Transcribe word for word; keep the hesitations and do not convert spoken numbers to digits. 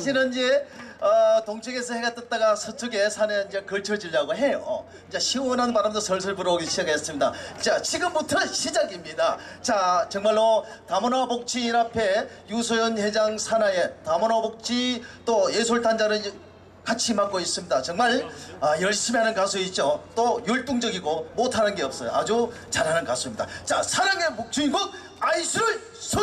이제는 이제 어, 동쪽에서 해가 떴다가 서쪽에 산에 이제 걸쳐지려고 해요. 이제 시원한 바람도 설설 불어오기 시작했습니다. 자, 지금부터 시작입니다. 자, 정말로 다문화 복지인 앞에 유소연 회장 산하에 다문화 복지 또 예술단장을 같이 맡고 있습니다. 정말 아, 열심히 하는 가수이죠. 또 열등적이고 못하는 게 없어요. 아주 잘하는 가수입니다. 자, 사랑의 주인공 아이스를